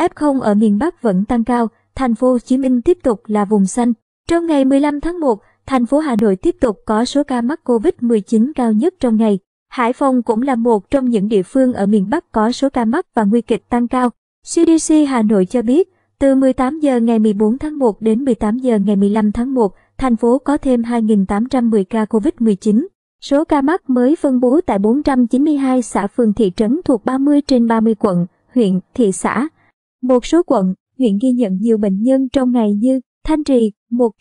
F0 ở miền Bắc vẫn tăng cao, thành phố Hồ Chí Minh tiếp tục là vùng xanh. Trong ngày 15 tháng 1, thành phố Hà Nội tiếp tục có số ca mắc COVID-19 cao nhất trong ngày. Hải Phòng cũng là một trong những địa phương ở miền Bắc có số ca mắc và nguy kịch tăng cao. CDC Hà Nội cho biết, từ 18 giờ ngày 14 tháng 1 đến 18 giờ ngày 15 tháng 1, thành phố có thêm 2.810 ca COVID-19. Số ca mắc mới phân bố tại 492 xã phường thị trấn thuộc 30 trên 30 quận, huyện, thị xã. Một số quận, huyện ghi nhận nhiều bệnh nhân trong ngày như Thanh Trì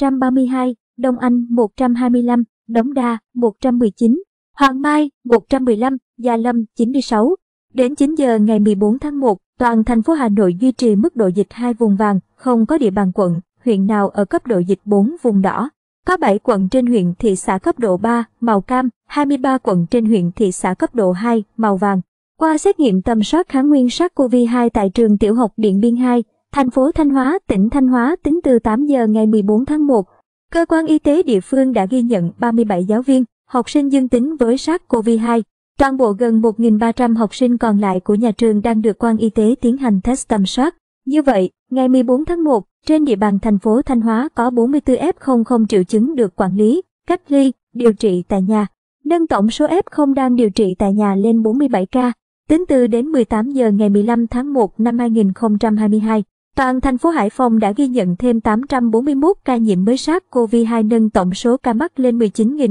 132, Đông Anh 125, Đống Đa 119, Hoàng Mai 115, Gia Lâm 96. Đến 9 giờ ngày 14 tháng 1, toàn thành phố Hà Nội duy trì mức độ dịch 2 vùng vàng, không có địa bàn quận, huyện nào ở cấp độ dịch 4 vùng đỏ. Có 7 quận trên huyện thị xã cấp độ 3, màu cam, 23 quận trên huyện thị xã cấp độ 2, màu vàng. Qua xét nghiệm tầm soát kháng nguyên SARS-CoV-2 tại trường tiểu học Điện Biên 2, thành phố Thanh Hóa, tỉnh Thanh Hóa tính từ 8 giờ ngày 14 tháng 1, cơ quan y tế địa phương đã ghi nhận 37 giáo viên, học sinh dương tính với SARS-CoV-2. Toàn bộ gần 1.300 học sinh còn lại của nhà trường đang được quan y tế tiến hành test tầm soát. Như vậy, ngày 14 tháng 1, trên địa bàn thành phố Thanh Hóa có 44 F0 không triệu chứng được quản lý, cách ly, điều trị tại nhà, nâng tổng số F0 đang điều trị tại nhà lên 47 ca. Tính từ đến 18 giờ ngày 15 tháng 1 năm 2022, toàn thành phố Hải Phòng đã ghi nhận thêm 841 ca nhiễm mới SARS-CoV-2 nâng tổng số ca mắc lên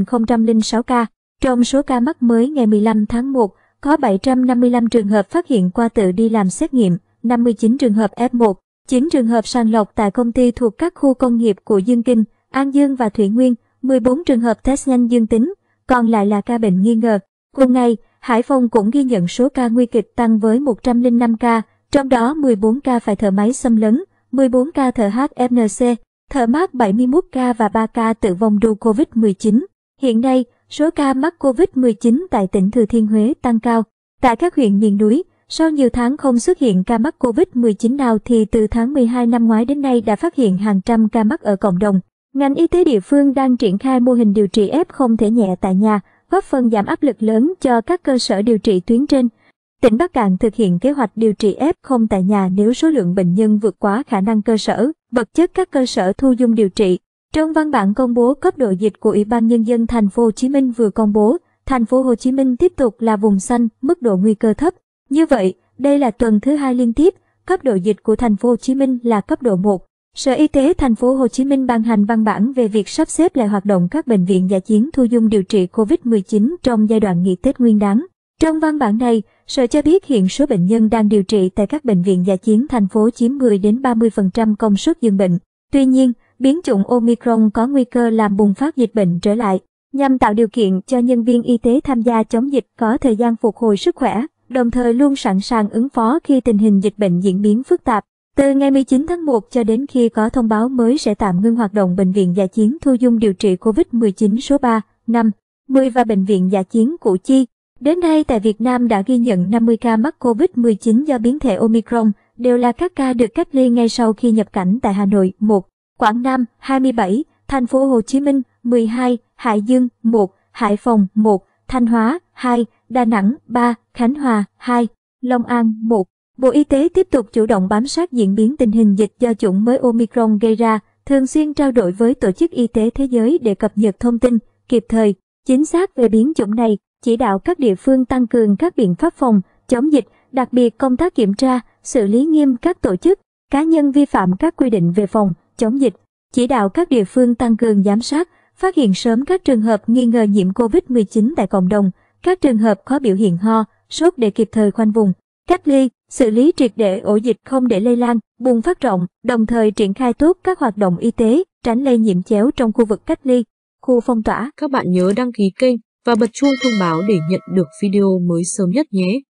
19.006 ca. Trong số ca mắc mới ngày 15 tháng 1, có 755 trường hợp phát hiện qua tự đi làm xét nghiệm, 59 trường hợp F1, 9 trường hợp sàng lọc tại công ty thuộc các khu công nghiệp của Dương Kinh, An Dương và Thủy Nguyên, 14 trường hợp test nhanh dương tính, còn lại là ca bệnh nghi ngờ. Cùng ngày, Hải Phòng cũng ghi nhận số ca nguy kịch tăng với 105 ca, trong đó 14 ca phải thở máy xâm lấn, 14 ca thở HFNC, thở mát 71 ca và 3 ca tử vong do COVID-19. Hiện nay, số ca mắc COVID-19 tại tỉnh Thừa Thiên Huế tăng cao. Tại các huyện miền núi, sau nhiều tháng không xuất hiện ca mắc COVID-19 nào thì từ tháng 12 năm ngoái đến nay đã phát hiện hàng trăm ca mắc ở cộng đồng. Ngành y tế địa phương đang triển khai mô hình điều trị F0 thể nhẹ tại nhà, góp phần giảm áp lực lớn cho các cơ sở điều trị tuyến trên. Tỉnh Bắc Kạn thực hiện kế hoạch điều trị F0 tại nhà nếu số lượng bệnh nhân vượt quá khả năng cơ sở, vật chất các cơ sở thu dung điều trị. Trong văn bản công bố cấp độ dịch của Ủy ban Nhân dân thành phố Hồ Chí Minh vừa công bố, thành phố Hồ Chí Minh tiếp tục là vùng xanh, mức độ nguy cơ thấp. Như vậy, đây là tuần thứ 2 liên tiếp, cấp độ dịch của thành phố Hồ Chí Minh là cấp độ 1. Sở Y tế thành phố Hồ Chí Minh ban hành văn bản về việc sắp xếp lại hoạt động các bệnh viện dã chiến thu dung điều trị COVID-19 trong giai đoạn nghỉ Tết Nguyên đán. Trong văn bản này, Sở cho biết hiện số bệnh nhân đang điều trị tại các bệnh viện dã chiến thành phố chiếm 10 đến 30% công suất giường bệnh. Tuy nhiên, biến chủng Omicron có nguy cơ làm bùng phát dịch bệnh trở lại. Nhằm tạo điều kiện cho nhân viên y tế tham gia chống dịch có thời gian phục hồi sức khỏe, đồng thời luôn sẵn sàng ứng phó khi tình hình dịch bệnh diễn biến phức tạp. Từ ngày 19 tháng 1 cho đến khi có thông báo mới sẽ tạm ngưng hoạt động Bệnh viện dã chiến thu dung điều trị COVID-19 số 3, 5, 10 và Bệnh viện dã chiến Củ Chi. Đến nay tại Việt Nam đã ghi nhận 50 ca mắc COVID-19 do biến thể Omicron, đều là các ca được cách ly ngay sau khi nhập cảnh tại Hà Nội 1, Quảng Nam 27, Thành phố Hồ Chí Minh 12, Hải Dương 1, Hải Phòng 1, Thanh Hóa 2, Đà Nẵng 3, Khánh Hòa 2, Long An 1. Bộ Y tế tiếp tục chủ động bám sát diễn biến tình hình dịch do chủng mới Omicron gây ra, thường xuyên trao đổi với Tổ chức Y tế Thế giới để cập nhật thông tin kịp thời, chính xác về biến chủng này, chỉ đạo các địa phương tăng cường các biện pháp phòng, chống dịch, đặc biệt công tác kiểm tra, xử lý nghiêm các tổ chức, cá nhân vi phạm các quy định về phòng, chống dịch, chỉ đạo các địa phương tăng cường giám sát, phát hiện sớm các trường hợp nghi ngờ nhiễm COVID-19 tại cộng đồng, các trường hợp có biểu hiện ho, sốt để kịp thời khoanh vùng, cách ly, xử lý triệt để ổ dịch không để lây lan, bùng phát rộng, đồng thời triển khai tốt các hoạt động y tế, tránh lây nhiễm chéo trong khu vực cách ly, khu phong tỏa. Các bạn nhớ đăng ký kênh và bật chuông thông báo để nhận được video mới sớm nhất nhé.